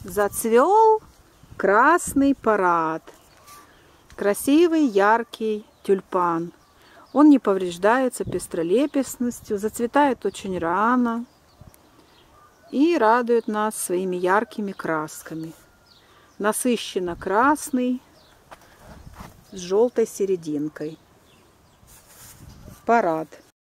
Зацвел красный парад. Красивый, яркий тюльпан. Он не повреждается пестролепестностью, зацветает очень рано и радует нас своими яркими красками. Насыщенно красный с желтой серединкой. Парад.